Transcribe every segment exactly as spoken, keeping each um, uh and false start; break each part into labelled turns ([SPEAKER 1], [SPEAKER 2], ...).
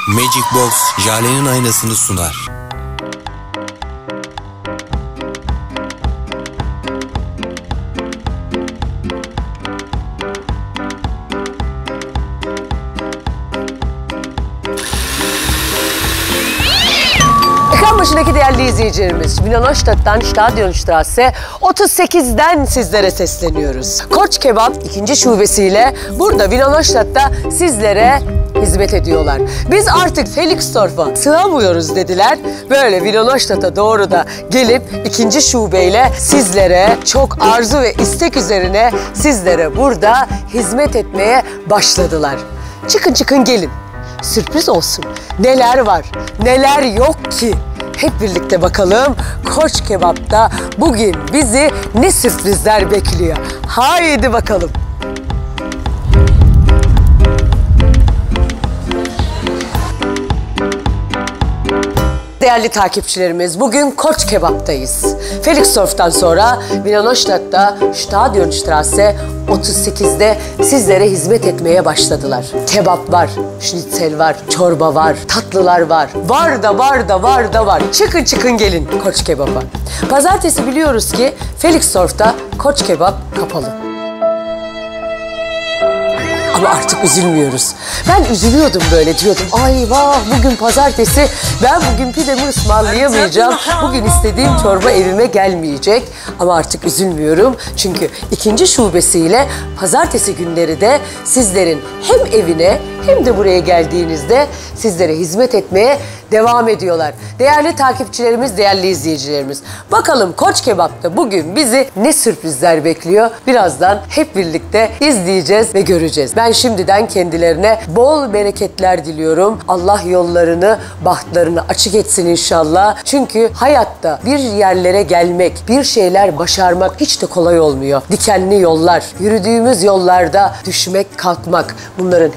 [SPEAKER 1] Magic Box, Jale'nin aynasını sunar.
[SPEAKER 2] Ekran başındaki değerli izleyicilerimiz, Wiener Neustadt'tan Stadionstraße otuz sekizden sizlere sesleniyoruz. Koç Kebap ikinci şubesiyle burada Wiener Neustadt'ta sizlere hizmet ediyorlar. Biz artık Felixdorf'a sığamıyoruz dediler. Böyle Wiener Neustadt'a doğru da gelip ikinci şubeyle sizlere çok arzu ve istek üzerine sizlere burada hizmet etmeye başladılar. Çıkın çıkın gelin. Sürpriz olsun. Neler var, neler yok ki? Hep birlikte bakalım Koç Kebap'ta bugün bizi ne sürprizler bekliyor. Haydi bakalım. Değerli takipçilerimiz, bugün Koç Kebap'tayız. Felixdorf'tan sonra Wiener Neustadt'ta Stadionstraße otuz sekizde sizlere hizmet etmeye başladılar. Kebap var, şnitzel var, çorba var, tatlılar var. Var da var da var da var. Çıkın çıkın gelin Koç Kebap'a. Pazartesi biliyoruz ki Felixdorf'ta Koç Kebap kapalı. Ama artık üzülmüyoruz. Ben üzülüyordum böyle, diyordum ay vah bugün pazartesi, ben bugün pidemi ısmarlayamayacağım. Bugün istediğim çorba evime gelmeyecek. Ama artık üzülmüyorum. Çünkü ikinci şubesiyle pazartesi günleri de sizlerin hem evine hem de buraya geldiğinizde sizlere hizmet etmeye devam ediyorlar. Değerli takipçilerimiz, değerli izleyicilerimiz. Bakalım Koç Kebap'ta bugün bizi ne sürprizler bekliyor? Birazdan hep birlikte izleyeceğiz ve göreceğiz. Ben şimdiden kendilerine bol bereketler diliyorum. Allah yollarını, bahtlarını açık etsin inşallah. Çünkü hayatta bir yerlere gelmek, bir şeyler başarmak hiç de kolay olmuyor. Dikenli yollar, yürüdüğümüz yollarda düşmek, kalkmak, bunların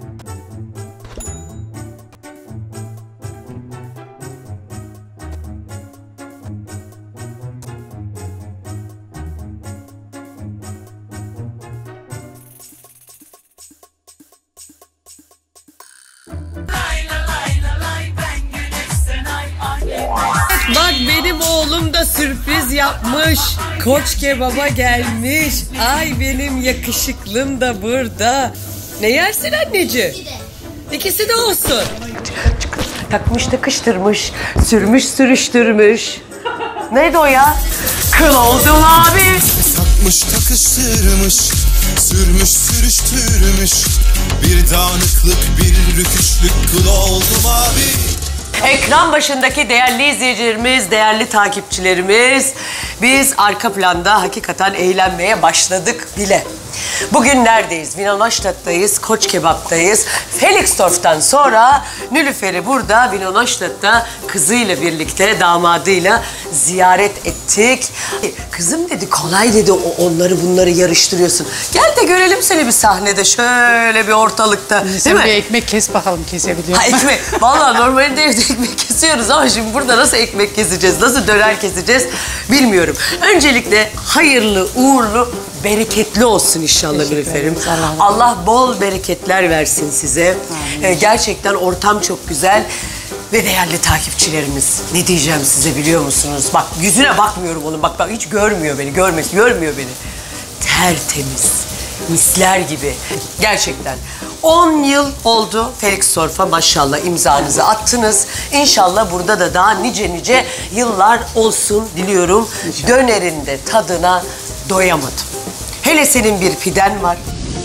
[SPEAKER 2] bak benim oğlum da sürpriz yapmış. Koç Kebap'a gelmiş. Ay benim yakışıklım da burada. Ne yersin anneciğim? İkisi de olsun. Takmış takıştırmış, sürmüş sürüştürmüş. Neydi o ya? Kıl oldum abi.
[SPEAKER 3] Takmış takıştırmış, sürmüş sürüştürmüş. Bir dağınıklık, bir rüküşlük, kıl oldum abi.
[SPEAKER 2] Ekran başındaki değerli izleyicilerimiz, değerli takipçilerimiz, biz arka planda hakikaten eğlenmeye başladık bile. Bugün neredeyiz? Wiener Neustadt'tayız, Koç Kebap'tayız. Felixdorf'tan sonra Nilüfer'i burada Wiener Neustadt'ta kızıyla birlikte, damadıyla ziyaret ettik. Kızım dedi, kolay dedi, onları bunları yarıştırıyorsun. Gel de görelim seni bir sahnede, şöyle bir ortalıkta.
[SPEAKER 4] Sen bir ekmek kes bakalım, kesebiliyor musun?
[SPEAKER 2] Ha, ekmek. Vallahi normalde evde ekmek kesiyoruz ama şimdi burada nasıl ekmek keseceğiz, nasıl döner keseceğiz bilmiyorum. Öncelikle hayırlı, uğurlu, bereketli olsun inşallah Nilüfer'im. Allah bol bereketler versin size. Ee, gerçekten ortam çok güzel. Ve değerli takipçilerimiz, ne diyeceğim size biliyor musunuz? Bak yüzüne bakmıyorum onun, bak bak hiç görmüyor beni, görmek, görmüyor beni. Tertemiz, misler gibi. Gerçekten. on yıl oldu Felixdorf'a, maşallah imzanızı attınız. İnşallah burada da daha nice nice yıllar olsun diliyorum. İnşallah. Dönerin de tadına doyamadım. Hele senin bir piden var.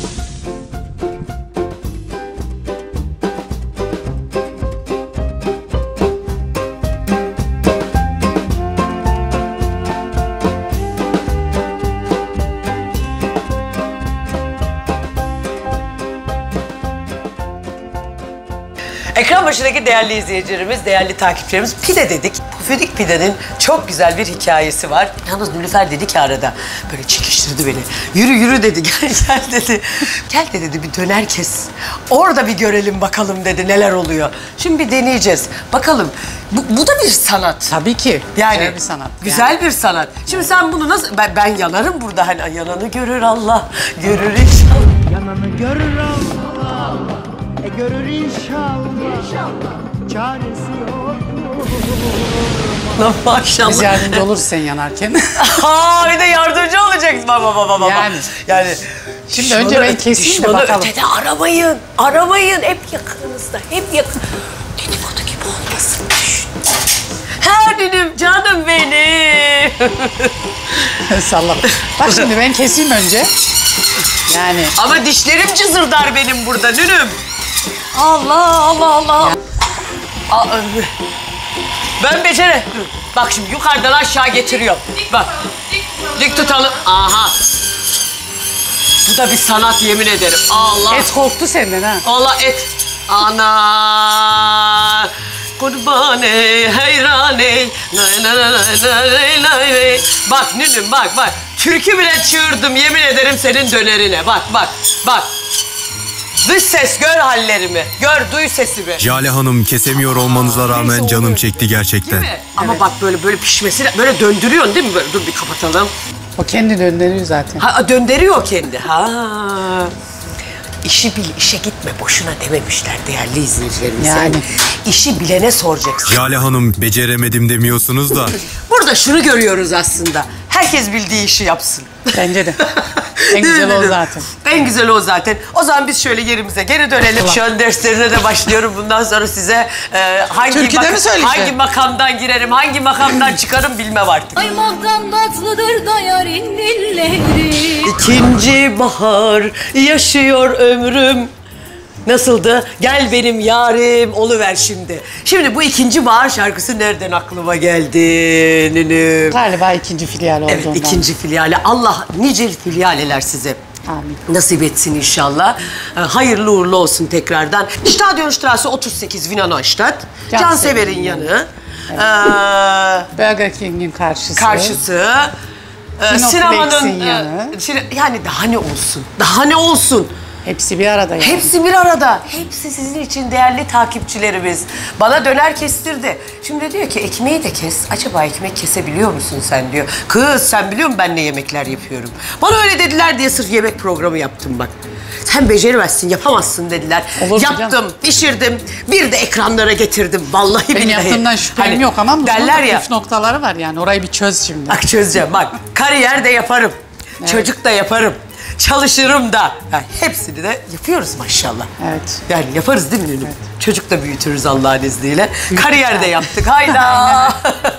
[SPEAKER 2] Ekran başındaki değerli izleyicilerimiz, değerli takipçilerimiz, pide dedik. Pufidik pidenin çok güzel bir hikayesi var. Yalnız Nilüfer dedi ki arada, böyle çekiştirdi beni. Yürü yürü dedi, gel gel dedi. Gel de dedi, bir döner kes. Orada bir görelim bakalım dedi, neler oluyor. Şimdi bir deneyeceğiz. Bakalım, bu, bu da bir sanat.
[SPEAKER 4] Tabii ki.
[SPEAKER 2] Yani,
[SPEAKER 4] güzel bir sanat.
[SPEAKER 2] Güzel
[SPEAKER 4] yani.
[SPEAKER 2] bir sanat. Şimdi sen bunu nasıl... Ben, ben yanarım burada. Hani yananı görür Allah, görür inşallah.
[SPEAKER 4] Yananı görür Allah.
[SPEAKER 5] E görür inşallah, inşallah. Çaresi yok.
[SPEAKER 2] Maşallah.
[SPEAKER 4] Biz yardımcı oluruz sen yanarken.
[SPEAKER 2] Aa, bir de yardımcı olacaksın baba baba baba.
[SPEAKER 4] Yani.
[SPEAKER 2] Yani.
[SPEAKER 4] Şimdi
[SPEAKER 2] Düşmanı
[SPEAKER 4] önce ben
[SPEAKER 2] öte-
[SPEAKER 4] keseyim de
[SPEAKER 2] düşmanı
[SPEAKER 4] bakalım.
[SPEAKER 2] ötede aramayın. Aramayın. Hep yakınınızda. Hep yakın. Dedikodu gibi olmasın. Her günüm canım benim.
[SPEAKER 4] Salla. Bak şimdi ben keseyim önce. Yani.
[SPEAKER 2] Ama dişlerim cızırdar benim burada nünüm. Allah Allah Allah. Aa, ben becere. Bak şimdi yukarıdan aşağı getiriyorum. Bak. Dik tutalım. Aha. Bu da bir sanat yemin ederim. Allah.
[SPEAKER 4] Et korktu senden ha.
[SPEAKER 2] Allah et. Ana. Kurban ey, heyran ey. Nay, nay, nay, nay, nay, nay. Bak nünüm bak bak. Türkü bile çığırdım yemin ederim senin dönerine. Bak bak bak. Dış ses gör hallerimi. Gör duy sesimi.
[SPEAKER 1] Jale Hanım kesemiyor olmanıza rağmen
[SPEAKER 2] Neyse,
[SPEAKER 1] canım
[SPEAKER 2] oluyor.
[SPEAKER 1] çekti gerçekten.
[SPEAKER 2] Değil mi? Ama bak böyle böyle pişmesi böyle döndürüyorsun değil mi? Böyle, dur bir kapatalım.
[SPEAKER 4] O kendi döndürüyor zaten.
[SPEAKER 2] Ha, döndürüyor kendi. Ha. İşi bil, işe gitme. Boşuna dememişler değerli izleyicilerimiz.
[SPEAKER 4] Yani.
[SPEAKER 2] İşi bilene soracaksın.
[SPEAKER 1] Jale Hanım beceremedim demiyorsunuz da.
[SPEAKER 2] Burada şunu görüyoruz aslında. Herkes bildiği işi yapsın.
[SPEAKER 4] Bence de. En güzel o zaten.
[SPEAKER 2] En güzel o zaten. O zaman biz şöyle yerimize geri dönelim. Şu an derslerine de başlıyorum. Bundan sonra size e, hangi,
[SPEAKER 4] Türküde mi söyleyeceksin?
[SPEAKER 2] hangi makamdan girerim, hangi makamdan çıkarım bilmem artık.
[SPEAKER 6] Ay makam tatlıdır da yarın dilleri.
[SPEAKER 2] İkinci bahar yaşıyor ömrüm. Nasıldı? Gel benim yarim oluver şimdi. Şimdi bu ikinci bahar şarkısı nereden aklıma geldi? Nünüm?
[SPEAKER 4] Galiba ikinci filial olduğundan.
[SPEAKER 2] Evet, ikinci filiale. Allah nice filialeler size
[SPEAKER 4] Amin.
[SPEAKER 2] nasip etsin inşallah. Ee, hayırlı uğurlu olsun tekrardan. Stadionstraße otuz sekiz Wiener Neustadt. Cansever'in yanı. Ee,
[SPEAKER 4] Burger King'in karşısı.
[SPEAKER 2] karşısı. Ee,
[SPEAKER 4] Kinoflex'in
[SPEAKER 2] sinemanın e,
[SPEAKER 4] yanı.
[SPEAKER 2] sine- yani daha ne olsun? Daha ne olsun?
[SPEAKER 4] Hepsi bir arada yani.
[SPEAKER 2] Hepsi bir arada. Hepsi sizin için değerli takipçilerimiz. Bana döner kestirdi. Şimdi diyor ki ekmeği de kes. Acaba ekmek kesebiliyor musun sen diyor. Kız sen biliyor musun ben ne yemekler yapıyorum? Bana öyle dediler diye sırf yemek programı yaptım bak. Sen beceremezsin, yapamazsın dediler.
[SPEAKER 4] Olur mu
[SPEAKER 2] Yaptım,
[SPEAKER 4] canım?
[SPEAKER 2] pişirdim. Bir de ekranlara getirdim. Vallahi
[SPEAKER 4] Benim
[SPEAKER 2] billahi.
[SPEAKER 4] yaptığımdan şüphem
[SPEAKER 2] Hani
[SPEAKER 4] yok ama
[SPEAKER 2] derler ya.
[SPEAKER 4] püf noktaları var yani. Orayı bir çöz şimdi.
[SPEAKER 2] Bak çözeceğim bak. Kariyer de yaparım. Çocuk da yaparım. Çalışırım da. Yani hepsini de yapıyoruz maşallah.
[SPEAKER 4] Evet.
[SPEAKER 2] Yani yaparız değil mi Nünüm? Çocuk da büyütürüz Allah'ın izniyle. Kariyer de yaptık. Hayda.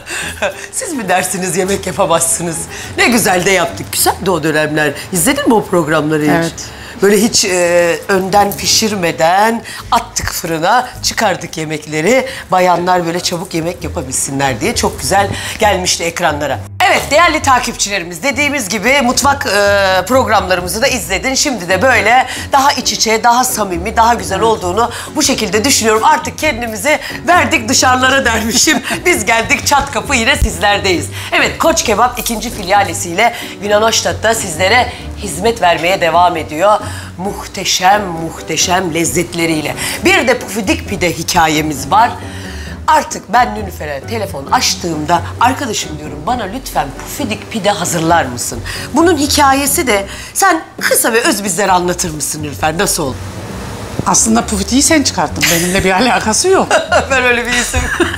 [SPEAKER 2] Siz mi dersiniz yemek yapamazsınız? Ne güzel de yaptık. Güzeldi o dönemler. İzledin mi o programları hiç?
[SPEAKER 4] Evet.
[SPEAKER 2] Böyle hiç e, önden pişirmeden attık fırına, çıkardık yemekleri. Bayanlar böyle çabuk yemek yapabilsinler diye çok güzel gelmişti ekranlara. Evet değerli takipçilerimiz dediğimiz gibi mutfak e, programlarımızı da izledin. Şimdi de böyle daha iç içe, daha samimi, daha güzel olduğunu bu şekilde düşünüyorum. Artık kendimizi verdik dışarılara dermişim. Biz geldik çat kapı yine sizlerdeyiz. Evet Koç Kebap ikinci filialesiyle Wiener Neustadt'ta sizlere hizmet vermeye devam ediyor. Muhteşem muhteşem lezzetleriyle. Bir de pufidik pide hikayemiz var. Artık ben Nilüfer'e telefon açtığımda arkadaşım diyorum bana lütfen pufidik pide hazırlar mısın? Bunun hikayesi de sen kısa ve öz bizlere anlatır mısın Nilüfer? Nasıl oldu?
[SPEAKER 4] Aslında pufitiyi sen çıkarttın. Benimle bir alakası yok.
[SPEAKER 2] Ben öyle bir isim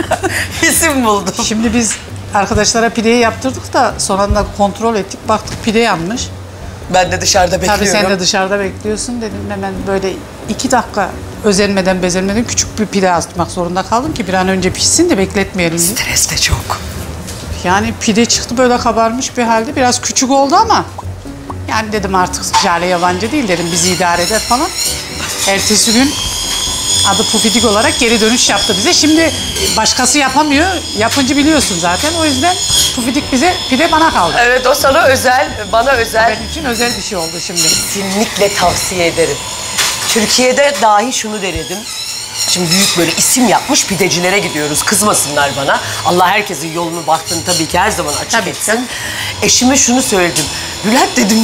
[SPEAKER 2] isim buldum.
[SPEAKER 4] Şimdi biz arkadaşlara pideyi yaptırdık da sonra da kontrol ettik. Baktık pide yanmış.
[SPEAKER 2] Ben de dışarıda bekliyorum.
[SPEAKER 4] Tabii sen de dışarıda bekliyorsun dedim. Hemen böyle iki dakika özenmeden bezenmeden küçük bir pide atmak zorunda kaldım ki bir an önce pişsin de bekletmeyelim diye.
[SPEAKER 2] Stres de çok.
[SPEAKER 4] Yani pide çıktı böyle kabarmış bir halde. Biraz küçük oldu ama yani dedim artık Jale yabancı değil dedim. Bizi idare eder falan. Ertesi gün adı pufidik olarak geri dönüş yaptı bize. Şimdi başkası yapamıyor. Yapıncı biliyorsun zaten. O yüzden pufidik bize pide bana kaldı.
[SPEAKER 2] Evet o sana özel, bana özel.
[SPEAKER 4] Benim için özel bir şey oldu şimdi.
[SPEAKER 2] Kesinlikle tavsiye ederim. Türkiye'de dahi şunu denedim. Şimdi büyük böyle isim yapmış pidecilere gidiyoruz. Kızmasınlar bana. Allah herkesin yolunu baktığını tabii ki her zaman açık
[SPEAKER 4] Tabii
[SPEAKER 2] etsin.
[SPEAKER 4] ki.
[SPEAKER 2] Eşime şunu söyledim. Bülent dedim,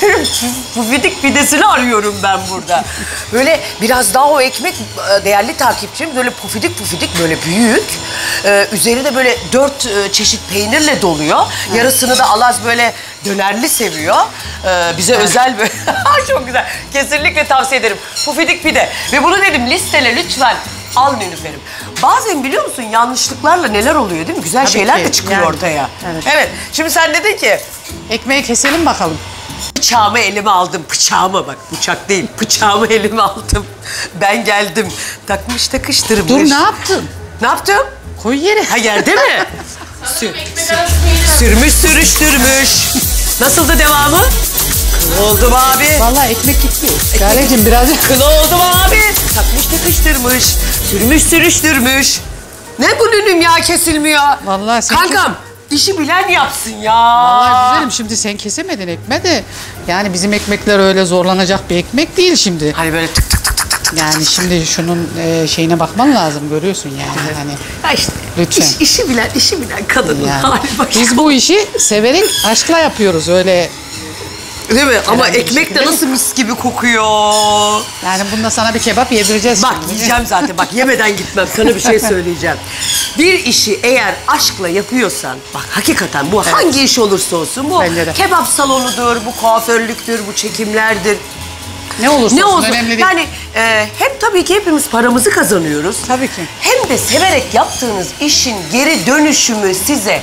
[SPEAKER 2] pufidik pidesini arıyorum ben burada. Böyle biraz daha o ekmek değerli takipçim böyle pufidik pufidik böyle büyük. Ee, üzeri de böyle dört çeşit peynirle doluyor. Yarısını da alaz böyle dönerli seviyor. Ee, bize özel bir... Çok güzel. Kesinlikle tavsiye ederim. Pufidik pide. Ve bunu dedim listele lütfen al Nilüfer'im. Bazen biliyor musun yanlışlıklarla neler oluyor değil mi? Güzel
[SPEAKER 4] Tabii
[SPEAKER 2] şeyler
[SPEAKER 4] ki,
[SPEAKER 2] de çıkıyor
[SPEAKER 4] yani.
[SPEAKER 2] ortaya.
[SPEAKER 4] Evet.
[SPEAKER 2] Evet. Şimdi sen dedin ki
[SPEAKER 4] Ekmeği keselim bakalım.
[SPEAKER 2] bıçağımı elime aldım. Bıçağımı bak bıçak değil. Bıçağımı elime aldım. Ben geldim. Takmış takıştırmış.
[SPEAKER 4] Dur ne yaptın?
[SPEAKER 2] Ne yaptım?
[SPEAKER 4] Koy yere.
[SPEAKER 2] Ha yerde mi? Sür, sür- sürmüş sürüştürmüş. Nasıldı devamı? Kıl oldum abi.
[SPEAKER 4] Vallahi ekmek gitti. Galecim biraz...
[SPEAKER 2] Kıl oldum abi. Takmış takıştırmış. Sürmüş sürüştürmüş. Ne bu nünüm ya kesilmiyor?
[SPEAKER 4] Vallahi sen
[SPEAKER 2] Kankam işi bilen yapsın ya.
[SPEAKER 4] Vallahi güzelim şimdi sen kesemedin ekmeği de. Yani bizim ekmekler öyle zorlanacak bir ekmek değil şimdi.
[SPEAKER 2] Hani böyle tık tık tık tık tık tık.
[SPEAKER 4] Yani şimdi şunun e, şeyine bakman lazım görüyorsun yani. Hani
[SPEAKER 2] Ya işte
[SPEAKER 4] Lütfen.
[SPEAKER 2] iş- işi bilen, işi bilen kadının
[SPEAKER 4] yani.
[SPEAKER 2] hali bak.
[SPEAKER 4] Biz bu işi severek aşkla yapıyoruz öyle.
[SPEAKER 2] Değil mi? Ama
[SPEAKER 4] Herhangi bir
[SPEAKER 2] ekmek de
[SPEAKER 4] şekilde
[SPEAKER 2] nasıl mis gibi kokuyor.
[SPEAKER 4] Yani bunda sana bir kebap yedireceğiz
[SPEAKER 2] Bak
[SPEAKER 4] şimdi.
[SPEAKER 2] yiyeceğim zaten. Bak yemeden gitmem. Sana bir şey söyleyeceğim. Bir işi eğer aşkla yapıyorsan, bak hakikaten bu hangi iş olursa olsun, bu
[SPEAKER 4] Bence de.
[SPEAKER 2] kebap salonudur, bu kuaförlüktür, bu çekimlerdir.
[SPEAKER 4] Ne olursa
[SPEAKER 2] Ne
[SPEAKER 4] olsun
[SPEAKER 2] olsun.
[SPEAKER 4] önemli değil.
[SPEAKER 2] Yani e, hem tabii ki hepimiz paramızı kazanıyoruz.
[SPEAKER 4] Tabii ki.
[SPEAKER 2] Hem de severek yaptığınız işin geri dönüşümü size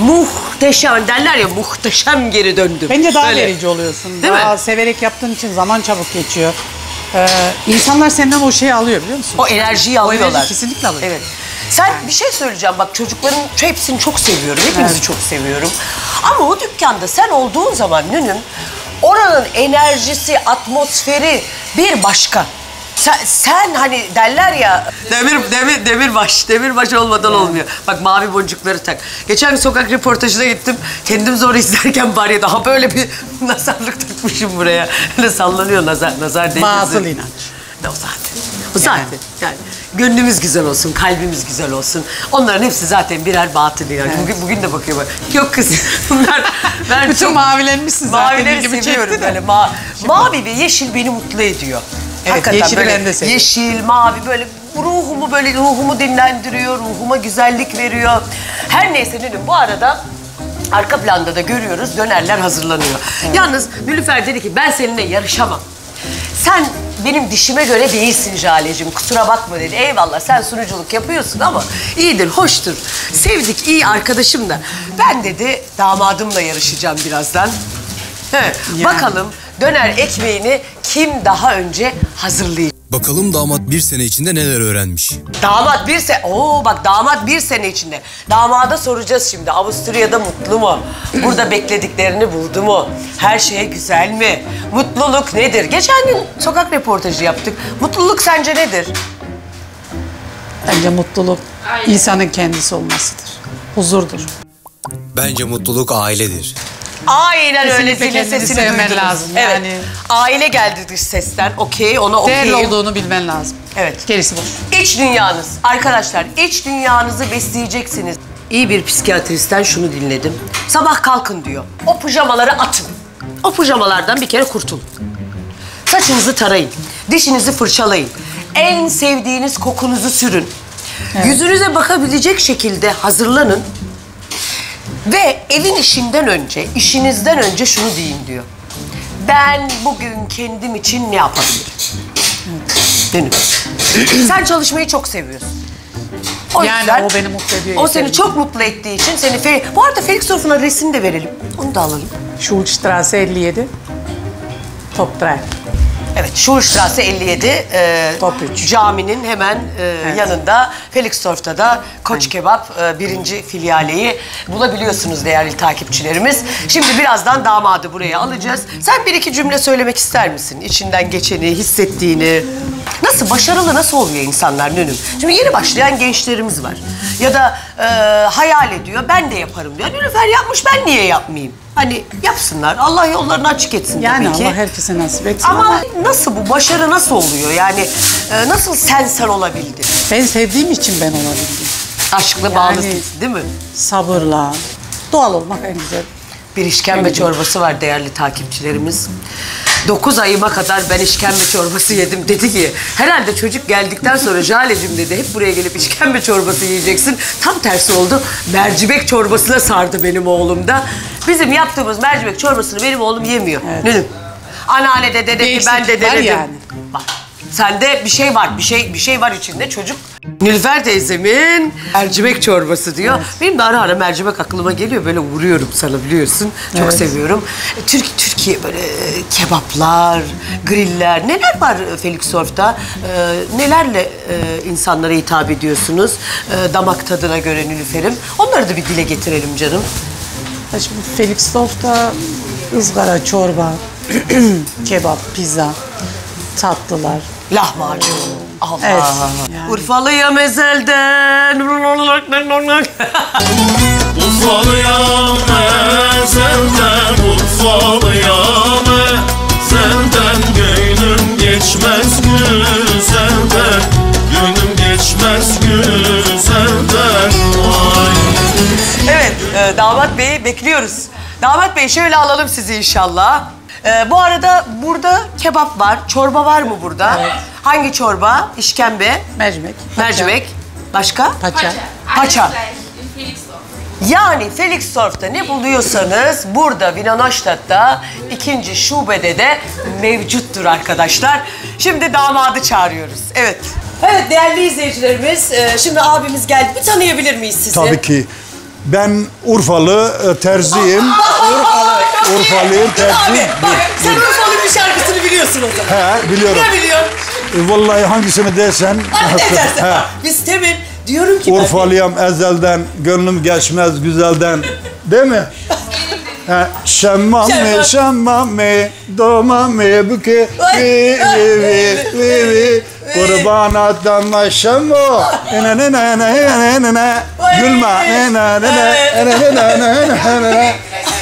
[SPEAKER 2] muhteşem derler ya, muhteşem geri döndüm.
[SPEAKER 4] Bence daha
[SPEAKER 2] Böyle.
[SPEAKER 4] verici oluyorsun.
[SPEAKER 2] Değil
[SPEAKER 4] daha
[SPEAKER 2] mi?
[SPEAKER 4] severek yaptığın için zaman çabuk geçiyor. Ee, insanlar senden o şeyi alıyor biliyor musun?
[SPEAKER 2] O enerjiyi
[SPEAKER 4] O
[SPEAKER 2] alıyorlar.
[SPEAKER 4] enerji kesinlikle alıyor.
[SPEAKER 2] Evet. Sen bir şey söyleyeceğim bak, çocukların hepsini çok seviyorum. Hepinizi
[SPEAKER 4] Evet.
[SPEAKER 2] çok seviyorum. Ama o dükkanda sen olduğun zaman Nünüm, oranın enerjisi, atmosferi bir başka. Sen, sen hani derler ya demir demir demirbaş, demirbaş olmadan olmuyor. Bak mavi boncukları tak. Geçen gün sokak röportajına gittim. Kendim zor izlerken bari daha böyle bir nazarlık takmışım buraya. Öyle sallanıyor nazar, nazar değil.
[SPEAKER 4] Batıl inanç.
[SPEAKER 2] Ne o zaten. O zaten. Yani gönlümüz güzel olsun, kalbimiz güzel olsun. Onların hepsi zaten birer batıl inanç. Bugün, bugün de bakıyor bak. Yok kız. Bunlar ben
[SPEAKER 4] Bütün
[SPEAKER 2] çok
[SPEAKER 4] mavilenmişsin zaten.
[SPEAKER 2] mavileri
[SPEAKER 4] ilgimi
[SPEAKER 2] seviyorum
[SPEAKER 4] çekti de.
[SPEAKER 2] böyle. Ma mavi ve yeşil beni mutlu ediyor.
[SPEAKER 4] Evet, yeşili ben de seviyorum.
[SPEAKER 2] Yeşil, mavi böyle ruhumu böyle ruhumu dinlendiriyor, ruhuma güzellik veriyor. Her neyse Nilüfer, bu arada arka planda da görüyoruz dönerler hazırlanıyor. Yalnız Nilüfer dedi ki ben seninle yarışamam. Sen benim dişime göre değilsin Jale'cim, kusura bakma dedi. Eyvallah sen sunuculuk yapıyorsun ama iyidir, hoştur. Sevdik, iyi arkadaşım da. Ben dedi damadımla yarışacağım birazdan. He,
[SPEAKER 4] Yani.
[SPEAKER 2] Bakalım döner ekmeğini kim daha önce hazırlayacak?
[SPEAKER 1] Bakalım damat bir sene içinde neler öğrenmiş.
[SPEAKER 2] Damat bir sene... Oo bak damat bir sene içinde. Damada soracağız şimdi. Avusturya'da mutlu mu? Burada beklediklerini buldu mu? Her şey güzel mi? Mutluluk nedir? Geçen gün sokak röportajı yaptık. Mutluluk sence nedir?
[SPEAKER 4] Bence mutluluk insanın kendisi olmasıdır. Huzurdur.
[SPEAKER 1] Bence mutluluk ailedir.
[SPEAKER 2] Aynen öyle,
[SPEAKER 4] Kesinlikle
[SPEAKER 2] zilin
[SPEAKER 4] kendini
[SPEAKER 2] sesini
[SPEAKER 4] sevmen
[SPEAKER 2] duydunuz.
[SPEAKER 4] lazım
[SPEAKER 2] Evet.
[SPEAKER 4] yani.
[SPEAKER 2] Aile geldi dış sesten. Okey, ona
[SPEAKER 4] Değerli
[SPEAKER 2] okeyim.
[SPEAKER 4] olduğunu bilmen lazım.
[SPEAKER 2] Evet.
[SPEAKER 4] Gerisi boş.
[SPEAKER 2] İç dünyanız. Arkadaşlar iç dünyanızı besleyeceksiniz. İyi bir psikiyatristten şunu dinledim. Sabah kalkın diyor. O pijamaları atın. O pijamalardan bir kere kurtulun. Saçınızı tarayın. Dişinizi fırçalayın. En sevdiğiniz kokunuzu sürün. Yüzünüze bakabilecek şekilde hazırlanın. Ve evin işinden önce, işinizden önce şunu deyin diyor. Ben bugün kendim için ne yapabilirim? Dönün. Sen çalışmayı çok seviyorsun. O
[SPEAKER 4] Yani
[SPEAKER 2] yüzden
[SPEAKER 4] o beni mutlu ediyor,
[SPEAKER 2] O seni
[SPEAKER 4] yeterli.
[SPEAKER 2] çok mutlu ettiği için seni... Fel Bu arada Felixdorf'un adresini de verelim. Onu da alalım.
[SPEAKER 4] Schulstrasse elli yedi. Top Drive.
[SPEAKER 2] Evet, Schulstrasse elli yedi. E,
[SPEAKER 4] Top üç.
[SPEAKER 2] Caminin hemen e, yanında. Felixdorf'ta da Koç Kebap e, birinci filyaleyi bulabiliyorsunuz değerli takipçilerimiz. Şimdi birazdan damadı buraya alacağız. Sen bir iki cümle söylemek ister misin? İçinden geçeni, hissettiğini. Nasıl, başarılı nasıl oluyor insanlar Nünüm? Şimdi yeni başlayan gençlerimiz var. Ya da e, hayal ediyor, ben de yaparım diyor. Nilüfer yapmış, ben niye yapmayayım? Hani yapsınlar, Allah yollarını açık etsin
[SPEAKER 4] Yani
[SPEAKER 2] tabii ki.
[SPEAKER 4] Allah herkese nasip etsin
[SPEAKER 2] Ama
[SPEAKER 4] ama
[SPEAKER 2] nasıl bu başarı nasıl oluyor? Yani e, nasıl sen sen olabildin?
[SPEAKER 4] ben sevdiğim için ben olabildim.
[SPEAKER 2] Aşkla
[SPEAKER 4] Yani-
[SPEAKER 2] bağlısın değil mi?
[SPEAKER 4] Sabırla, doğal olmak en güzel.
[SPEAKER 2] Bir işkembe çorbası var değerli takipçilerimiz. dokuz ayıma kadar ben işkembe çorbası yedim. Dedi ki herhalde çocuk geldikten sonra Jale'cim dedi hep buraya gelip işkembe çorbası yiyeceksin. Tam tersi oldu. Mercimek çorbasına sardı benim oğlum da. Bizim yaptığımız mercimek çorbasını benim oğlum yemiyor.
[SPEAKER 4] Evet.
[SPEAKER 2] Nünüm. Anneanne de dedi ki ben de
[SPEAKER 4] eksiklik var
[SPEAKER 2] dedim.
[SPEAKER 4] yani.
[SPEAKER 2] Bak sende bir şey var, bir şey bir şey var içinde çocuk. Nilüfer teyzemin mercimek çorbası diyor. Evet. Benim de ara ara mercimek aklıma geliyor. Böyle vuruyorum sana biliyorsun. Çok evet. seviyorum. Türk Türkiye böyle kebaplar, griller neler var Felixdorf'ta? Ee, nelerle e, insanlara hitap ediyorsunuz? E, damak tadına göre Nilüfer'im. Onları da bir dile getirelim canım.
[SPEAKER 4] Ya şimdi Felixdorf'ta ızgara, çorba, kebap, pizza, tatlılar.
[SPEAKER 2] Lahmacun. Allah.
[SPEAKER 4] Evet. Yani.
[SPEAKER 2] Urfalıyım ezelden.
[SPEAKER 3] Urfalıyam ezelden, Urfalıyam ezelden. Gönlüm geçmez güzelden, gönlüm geçmez güzelden. Vay.
[SPEAKER 2] Evet, e, damat beyi bekliyoruz. Damat bey şöyle alalım sizi inşallah. E, bu arada burada kebap var, çorba var mı burada?
[SPEAKER 4] Evet.
[SPEAKER 2] Hangi çorba? İşkembe,
[SPEAKER 4] Mercimek.
[SPEAKER 2] mercimek, başka?
[SPEAKER 4] Paça.
[SPEAKER 2] Paça. Yani Felixdorf'ta ne buluyorsanız burada Wiener Neustadt'ta ikinci şubede de mevcuttur arkadaşlar. Şimdi damadı çağırıyoruz. Evet. Evet değerli izleyicilerimiz, e, şimdi abimiz geldi. Bir tanıyabilir miyiz sizi?
[SPEAKER 7] Tabii ki. Ben Urfalı e, terziyim.
[SPEAKER 2] Urfalı.
[SPEAKER 7] Urfalıyım, terziyim.
[SPEAKER 2] Abi, bak sen Urfalı bir şarkısını biliyorsun o zaman.
[SPEAKER 7] He, biliyorum.
[SPEAKER 2] Ne biliyorsun?
[SPEAKER 7] E, vallahi hangisini dersen.
[SPEAKER 2] Hadi ne dersen.
[SPEAKER 7] He.
[SPEAKER 2] Biz temin diyorum ki
[SPEAKER 7] Urfalıyam ezelden, gönlüm geçmez güzelden. Değil mi? He, şemmame, şemmame, domame, büke, vi, vi, vi, vi, vi. Kurban adama şemmo, ne ne ne ne ne ne, gülme, ne ne ne ne ne ne ne ne ne.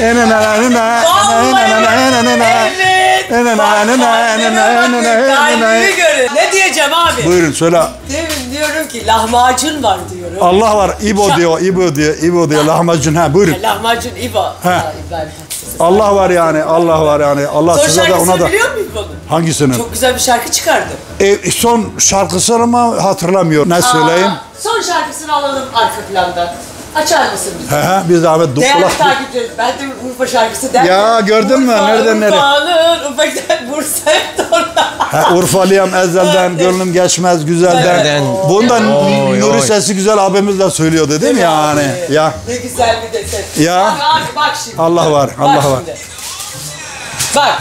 [SPEAKER 2] Ne diyeceğim abi?
[SPEAKER 7] Buyurun söyle.
[SPEAKER 2] Demin diyorum ki lahmacun var diyorum.
[SPEAKER 7] Allah var, İbo diyor, İbo diyor, İbo diyor, lahmacun ha buyurun.
[SPEAKER 2] Lahmacun İbo.
[SPEAKER 7] Allah var yani, Allah var yani. Allah
[SPEAKER 2] Son
[SPEAKER 7] size de
[SPEAKER 2] şarkısını
[SPEAKER 7] ona da.
[SPEAKER 2] biliyor musun İbo'nun?
[SPEAKER 7] Hangisini?
[SPEAKER 2] Çok güzel bir şarkı çıkardı.
[SPEAKER 7] E, son şarkısı ama hatırlamıyor. Ne söyleyeyim?
[SPEAKER 2] Son şarkısını alalım arka plandan. Açar mısın bize?
[SPEAKER 7] He he, biz de Ahmet
[SPEAKER 2] Değerli
[SPEAKER 7] kulak.
[SPEAKER 2] takipçilerimiz, ben de Urfa şarkısı derken...
[SPEAKER 7] Ya gördün mü? Nereden nereye?
[SPEAKER 2] Urfa'nın, Ufak'tan Bursa'ya torna.
[SPEAKER 7] He, Urfalıyam ezelden, gönlüm geçmez güzelden. Bundan Nuri sesi güzel abimiz de söylüyordu değil mi yani? Ya.
[SPEAKER 2] Ne güzel bir desen.
[SPEAKER 7] Ya.
[SPEAKER 2] Bak abi bak şimdi.
[SPEAKER 7] Allah var, Allah
[SPEAKER 2] bak
[SPEAKER 7] var.
[SPEAKER 2] Şimdi. Bak.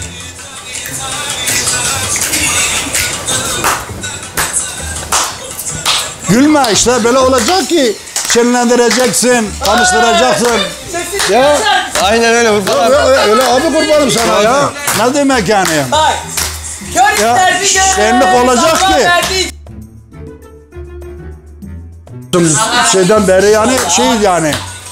[SPEAKER 7] Gülme işte böyle olacak ki şenlendireceksin, tanıştıracaksın.
[SPEAKER 2] Sesini
[SPEAKER 7] Ya.
[SPEAKER 2] açar mısın?
[SPEAKER 1] Aynen öyle Urfa abi.
[SPEAKER 7] Öyle, öyle abi kurbanım sana ya. Ne demek yani?
[SPEAKER 2] Bak. Kör
[SPEAKER 7] Ya,
[SPEAKER 2] isterdi gör.
[SPEAKER 7] şenlik olacak
[SPEAKER 2] Allah
[SPEAKER 7] ki.
[SPEAKER 2] verdiği-
[SPEAKER 7] Şeyden beri yani şey yani.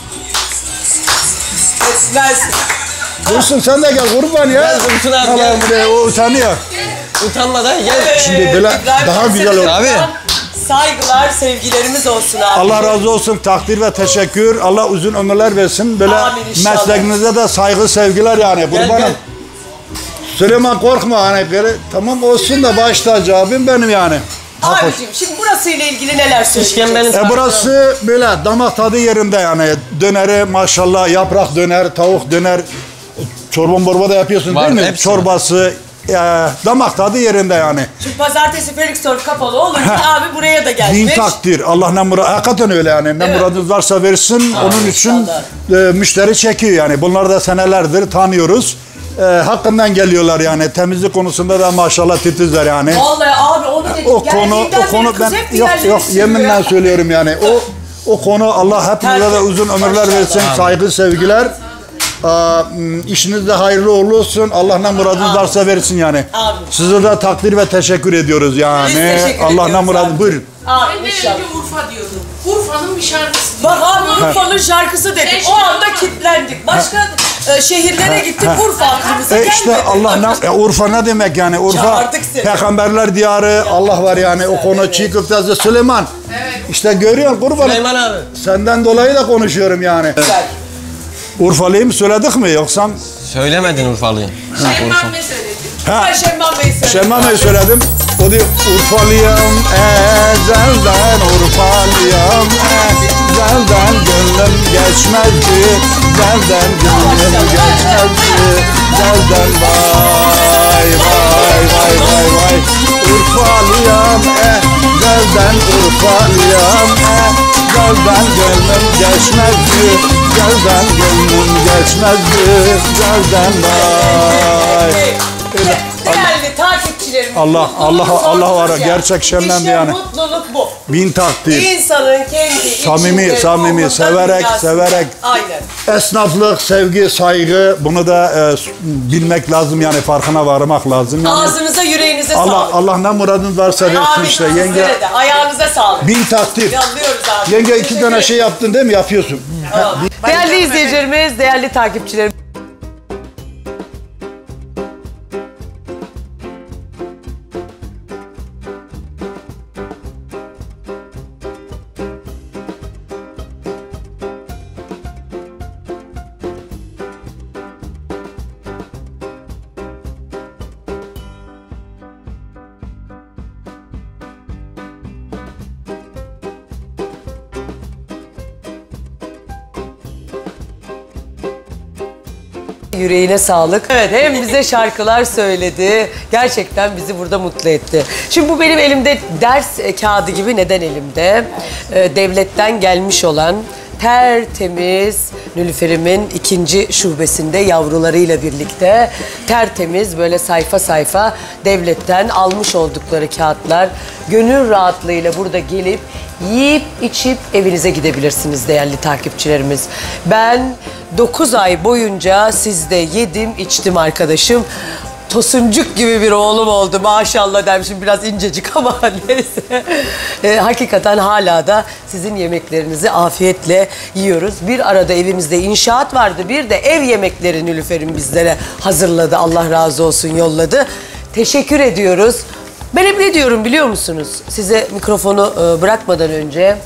[SPEAKER 2] Versin.
[SPEAKER 7] Dursun sen de gel kurban ya.
[SPEAKER 1] Gel Dursun abi,
[SPEAKER 7] Allah'ım
[SPEAKER 1] gel.
[SPEAKER 7] buraya, o utanıyor.
[SPEAKER 1] Utanmadan gel.
[SPEAKER 7] Şimdi böyle
[SPEAKER 2] İbrahim
[SPEAKER 7] daha
[SPEAKER 2] Tatlıses
[SPEAKER 7] güzel olur.
[SPEAKER 1] Abi.
[SPEAKER 2] Saygılar, sevgilerimiz olsun abi.
[SPEAKER 7] Allah razı olsun, takdir ve teşekkür. Allah uzun ömürler versin. Böyle
[SPEAKER 2] Amin inşallah.
[SPEAKER 7] mesleğinize de saygı, sevgiler yani. Kurbanım.
[SPEAKER 1] gel.
[SPEAKER 7] Süleyman korkma hani böyle tamam olsun da baş tacı abim benim yani.
[SPEAKER 2] Abiciğim şimdi burası ile ilgili neler söyleyeceksin?
[SPEAKER 1] İşkembenin
[SPEAKER 7] E burası böyle damak tadı yerinde yani. Döneri maşallah, yaprak döner, tavuk döner. Çorba morba da yapıyorsun
[SPEAKER 1] Var,
[SPEAKER 7] değil mi?
[SPEAKER 1] hepsi
[SPEAKER 7] Çorbası, e, damak tadı yerinde yani.
[SPEAKER 2] Çünkü pazartesi Felixdorf kapalı olunca abi buraya da
[SPEAKER 7] Din
[SPEAKER 2] gelmiş.
[SPEAKER 7] takdir. Allah ne murad, hakikaten öyle yani. Ne
[SPEAKER 2] Evet.
[SPEAKER 7] muradınız varsa versin. Onun için
[SPEAKER 2] inşallah.
[SPEAKER 7] e, müşteri çekiyor yani. Bunları da senelerdir tanıyoruz. E, hakkından geliyorlar yani. Temizlik konusunda da maşallah titizler yani.
[SPEAKER 2] Vallahi abi onu dedim.
[SPEAKER 7] O konu,
[SPEAKER 2] Geldiğinden
[SPEAKER 7] o konu
[SPEAKER 2] beri
[SPEAKER 7] ben
[SPEAKER 2] kız hep
[SPEAKER 7] yok
[SPEAKER 2] diğerleri
[SPEAKER 7] yok
[SPEAKER 2] sürüyor.
[SPEAKER 7] yeminle söylüyorum yani. O o konu Allah hepinize de uzun ömürler
[SPEAKER 2] Maşallah.
[SPEAKER 7] versin. Saygı, sevgiler. Aa, işiniz de hayırlı uğurlu olsun. Allah ne muradınız varsa versin yani.
[SPEAKER 2] Amin.
[SPEAKER 7] Size de takdir ve teşekkür ediyoruz yani.
[SPEAKER 2] Biz teşekkür
[SPEAKER 7] Allah ne
[SPEAKER 2] ediyoruz
[SPEAKER 7] muradınız
[SPEAKER 2] abi.
[SPEAKER 7] buyurun.
[SPEAKER 2] Abi
[SPEAKER 8] Ben de
[SPEAKER 2] inşallah.
[SPEAKER 8] önce Urfa diyordum. Urfa'nın bir şarkısı.
[SPEAKER 2] Bak abi Urfa'nın şarkısı dedik.
[SPEAKER 8] Sen
[SPEAKER 2] O anda
[SPEAKER 8] şimdi-
[SPEAKER 2] kilitlendik. Başka e, şehirlere gittik. Urfa aklımıza
[SPEAKER 7] E
[SPEAKER 2] gelmedi.
[SPEAKER 7] işte Allah ne, e, Urfa ne demek yani? Urfa
[SPEAKER 2] Çağırdık seni.
[SPEAKER 7] peygamberler diyarı, Allah var yani. O konu çiğ köftesi Süleyman.
[SPEAKER 8] Evet.
[SPEAKER 7] İşte görüyorsun kurbanım.
[SPEAKER 1] Süleyman abi.
[SPEAKER 7] Senden dolayı da konuşuyorum yani.
[SPEAKER 2] Güzel.
[SPEAKER 7] Urfalıyım söyledik mi yoksa?
[SPEAKER 1] Söylemedin Urfalıyı.
[SPEAKER 8] Şeyman ne söyledi?
[SPEAKER 7] Ha.
[SPEAKER 2] Ben Şemman Bey'i söyledim.
[SPEAKER 7] Şemman Bey söyledim. O diyor Urfalıyam ezelden Urfalıyam ezelden gönlüm geçmezdi zelden gönlüm geçmezdi zelden vay vay vay vay vay Urfalıyam ezelden Urfalıyam ezelden gönlüm geçmezdi zelden gönlüm geçmezdi zelden vay.
[SPEAKER 2] Evet, değerli takipçilerimiz.
[SPEAKER 7] Allah Allah Allah var ya, gerçek Şemmen
[SPEAKER 2] İşte
[SPEAKER 7] yani.
[SPEAKER 2] mutluluk bu.
[SPEAKER 7] Bin takdir.
[SPEAKER 2] İnsanın kendi
[SPEAKER 7] Samimi,
[SPEAKER 2] içinde,
[SPEAKER 7] samimi,
[SPEAKER 2] ruhunda,
[SPEAKER 7] severek,
[SPEAKER 2] dünyasında.
[SPEAKER 7] severek.
[SPEAKER 2] Aynen.
[SPEAKER 7] Esnaflık, sevgi, saygı bunu da e, bilmek lazım yani farkına varmak lazım. Yani
[SPEAKER 2] Ağzınıza, yüreğinize
[SPEAKER 7] Allah
[SPEAKER 2] sağlık.
[SPEAKER 7] Allah ne muradınız varsa versin
[SPEAKER 2] Amin.
[SPEAKER 7] işte
[SPEAKER 2] Sizlere
[SPEAKER 7] yenge.
[SPEAKER 2] de. Ayağınıza sağlık.
[SPEAKER 7] Bin takdir.
[SPEAKER 2] Yalıyoruz abi.
[SPEAKER 7] Yenge iki
[SPEAKER 2] Teşekkür
[SPEAKER 7] tane
[SPEAKER 2] ederim.
[SPEAKER 7] şey yaptın değil mi? Yapıyorsun.
[SPEAKER 2] Değerli izleyicilerimiz, değerli takipçilerimiz. Yüreğine sağlık. Evet, hem bize şarkılar söyledi. Gerçekten bizi burada mutlu etti. Şimdi bu benim elimde ders e, kağıdı gibi. Neden elimde? E, devletten gelmiş olan tertemiz Nilüfer'imin ikinci şubesinde yavrularıyla birlikte tertemiz böyle sayfa sayfa devletten almış oldukları kağıtlar. Gönül rahatlığıyla burada gelip yiyip içip evinize gidebilirsiniz değerli takipçilerimiz. Ben dokuz ay boyunca sizde yedim içtim arkadaşım. Tosuncuk gibi bir oğlum oldu maşallah dermişim, biraz incecik ama neyse. E, hakikaten hala da sizin yemeklerinizi afiyetle yiyoruz. Bir arada evimizde inşaat vardı, bir de ev yemekleri Nilüfer'in bizlere hazırladı. Allah razı olsun, yolladı. Teşekkür ediyoruz. Ben hep ne diyorum biliyor musunuz? Size mikrofonu e, bırakmadan önce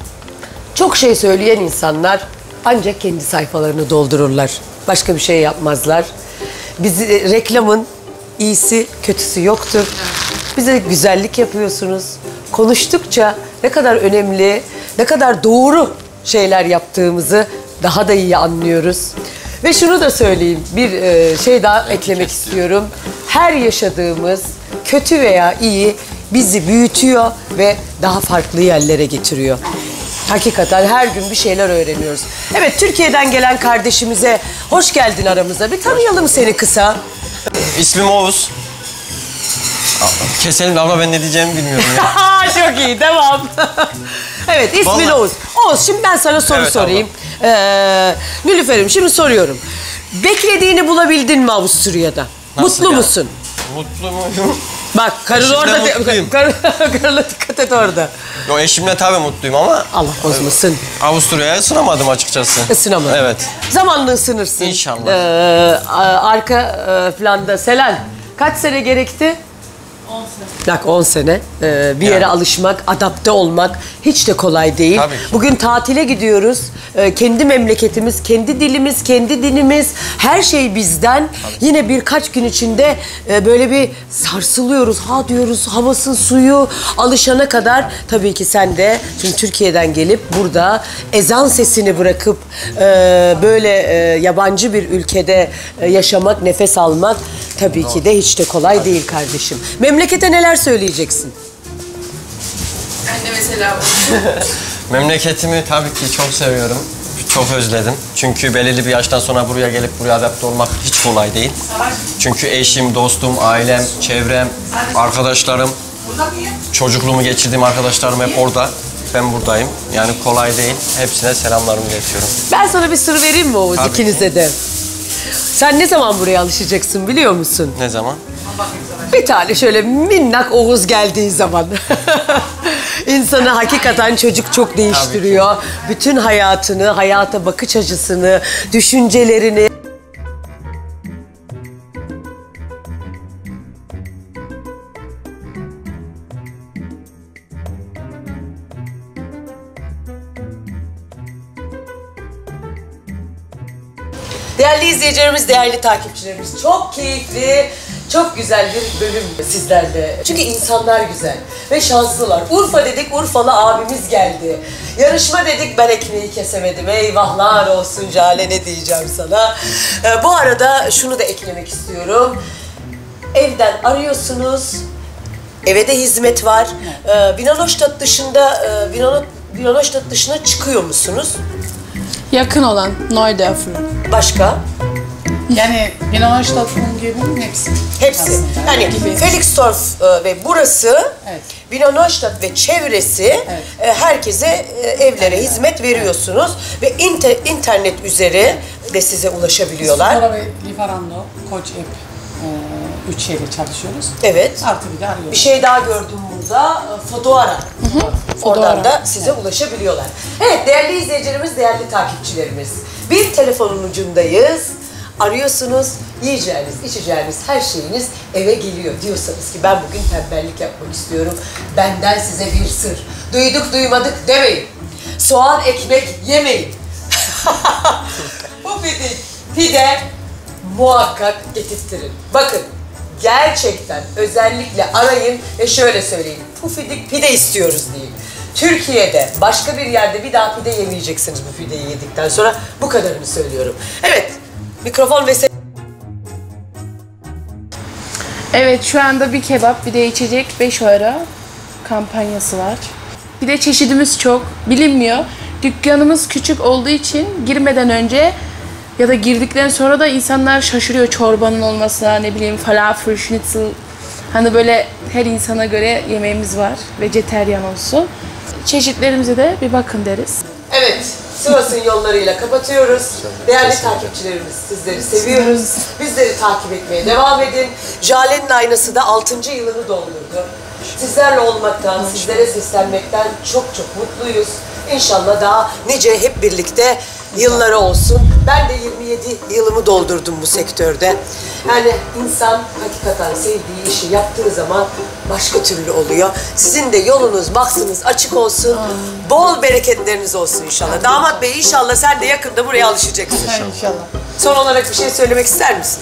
[SPEAKER 2] çok şey söyleyen insanlar ancak kendi sayfalarını doldururlar. Başka bir şey yapmazlar. Biz e, reklamın iyisi kötüsü yoktur. Bize güzellik yapıyorsunuz. Konuştukça ne kadar önemli, ne kadar doğru şeyler yaptığımızı daha da iyi anlıyoruz. Ve şunu da söyleyeyim, bir e, şey daha eklemek istiyorum. Her yaşadığımız kötü veya iyi bizi büyütüyor ve daha farklı yerlere getiriyor. Hakikaten her gün bir şeyler öğreniyoruz. Evet, Türkiye'den gelen kardeşimize hoş geldin aramıza. Bir tanıyalım seni kısa.
[SPEAKER 1] İsmim Oğuz. Keselim de abla, ben ne diyeceğimi bilmiyorum ya.
[SPEAKER 2] Çok iyi, devam. Evet, ismin
[SPEAKER 1] Vallahi.
[SPEAKER 2] Oğuz. Oğuz, şimdi ben sana soru
[SPEAKER 1] Evet,
[SPEAKER 2] sorayım. Ee, Nilüfer'im, şimdi soruyorum. Beklediğini bulabildin mi Avusturya'da?
[SPEAKER 1] Nasıl
[SPEAKER 2] Mutlu
[SPEAKER 1] yani?
[SPEAKER 2] musun?
[SPEAKER 1] Mutlu muyum?
[SPEAKER 2] Bak, karın
[SPEAKER 1] Eşimden
[SPEAKER 2] orada.
[SPEAKER 1] mutluyum.
[SPEAKER 2] Kar, karına dikkat et orada.
[SPEAKER 1] Yo, eşimle tabii mutluyum ama
[SPEAKER 2] Allah bozmasın.
[SPEAKER 1] Avusturya'ya ısınamadım açıkçası.
[SPEAKER 2] Isınamadın.
[SPEAKER 1] Evet.
[SPEAKER 2] Zamanla ısınırsın.
[SPEAKER 1] İnşallah.
[SPEAKER 2] Ee, a- arka e, planda Selen, kaç sene gerekti? on sene. Bak on sene. Ee, bir yere
[SPEAKER 1] Yani.
[SPEAKER 2] alışmak, adapte olmak hiç de kolay değil.
[SPEAKER 1] Tabii ki.
[SPEAKER 2] Bugün tatile gidiyoruz. Ee, kendi memleketimiz, kendi dilimiz, kendi dinimiz, her şey bizden. Yine birkaç gün içinde e, böyle bir sarsılıyoruz. Ha diyoruz, havası, suyu alışana kadar. Tabii ki sen de şimdi Türkiye'den gelip burada ezan sesini bırakıp e, böyle e, yabancı bir ülkede e, yaşamak, nefes almak tabii ki de hiç de kolay değil kardeşim. Memlekete neler söyleyeceksin?
[SPEAKER 8] Ben de mesela
[SPEAKER 1] Memleketimi tabii ki çok seviyorum. Çok özledim. Çünkü belirli bir yaştan sonra buraya gelip buraya adapte olmak hiç kolay değil. Çünkü eşim, dostum, ailem, çevrem, arkadaşlarım, çocukluğumu geçirdiğim arkadaşlarım hep orada. Ben buradayım. Yani kolay değil. Hepsine selamlarımı iletiyorum.
[SPEAKER 2] Ben sana bir sır vereyim mi Oğuz,
[SPEAKER 1] Tabii
[SPEAKER 2] ikinize de? Sen ne zaman buraya alışacaksın biliyor musun?
[SPEAKER 1] Ne zaman?
[SPEAKER 2] Bir tane şöyle minnak Oğuz geldiği zaman. İnsanı hakikaten çocuk çok değiştiriyor. Bütün hayatını, hayata bakış açısını, düşüncelerini. Değerli izleyicilerimiz, değerli takipçilerimiz, çok keyifli, Çok güzel bir bölüm sizlerle. Çünkü insanlar güzel ve şanslılar. Urfa dedik, Urfalı abimiz geldi. Yarışma dedik, ben ekmeği kesemedim. Eyvahlar olsun Jale, ne diyeceğim sana. Ee, bu arada şunu da eklemek istiyorum. Evden arıyorsunuz. Eve de hizmet var. Ee, Wienerstadt dışında, e, Wiener- Wienerstadt dışına çıkıyor musunuz?
[SPEAKER 8] Yakın olan Neudörf'ün.
[SPEAKER 2] Başka?
[SPEAKER 4] Yani Wienerstadt'ın gibi hepsi.
[SPEAKER 2] Hepsi.
[SPEAKER 4] Aslında.
[SPEAKER 2] Yani
[SPEAKER 4] Gibi.
[SPEAKER 2] Felixdorf e, ve burası,
[SPEAKER 4] Evet.
[SPEAKER 2] Wienerstadt ve çevresi, e, herkese e, evlere hizmet veriyorsunuz ve inter, internet üzeri de size ulaşabiliyorlar.
[SPEAKER 4] Spora ve Lieferando, Koç App e, üç şeyle çalışıyoruz.
[SPEAKER 2] Evet.
[SPEAKER 4] Artı bir de arıyoruz.
[SPEAKER 2] Bir şey daha gördüm burada. Fotoara. Oradan
[SPEAKER 8] Fotoara.
[SPEAKER 2] da size ulaşabiliyorlar. Evet değerli izleyicilerimiz, değerli takipçilerimiz. Bir telefonun ucundayız. Arıyorsunuz, yiyeceğiniz, içeceğiniz her şeyiniz eve geliyor. Diyorsanız ki ben bugün tembellik yapmak istiyorum. Benden size bir sır. Duyduk duymadık demeyin. Soğan ekmek yemeyin. Bu pide, pide muhakkak getirtirin. Bakın gerçekten özellikle arayın ve şöyle söyleyin. Pufidik pide istiyoruz deyin. Türkiye'de başka bir yerde bir daha pide yemeyeceksiniz bu pideyi yedikten sonra. Bu kadarını söylüyorum. Evet, mikrofon ve
[SPEAKER 8] Evet, şu anda bir kebap, bir de içecek beş euro kampanyası var. Bir de çeşidimiz çok, bilinmiyor. Dükkanımız küçük olduğu için girmeden önce ya da girdikten sonra da insanlar şaşırıyor çorbanın olmasına, ne bileyim falafel, schnitzel. Hani böyle her insana göre yemeğimiz var, vejeteryan olsun. Çeşitlerimize de bir bakın deriz.
[SPEAKER 2] evet, Sivas'ın yollarıyla kapatıyoruz. Değerli takipçilerimiz, sizleri seviyoruz. Bizleri takip etmeye devam edin. Jale'nin aynası da altıncı yılını doldurdu. Sizlerle olmaktan, sizlere seslenmekten çok çok mutluyuz. İnşallah daha nice hep birlikte yılları olsun. Ben de yirmi yedi yılımı doldurdum bu sektörde. Yani insan hakikaten sevdiği işi yaptığı zaman başka türlü oluyor. Sizin de yolunuz, baksınız açık olsun. Bol bereketleriniz olsun inşallah. Damat Bey inşallah sen de yakında buraya alışacaksın.
[SPEAKER 4] İnşallah.
[SPEAKER 2] Son olarak bir şey söylemek ister misin?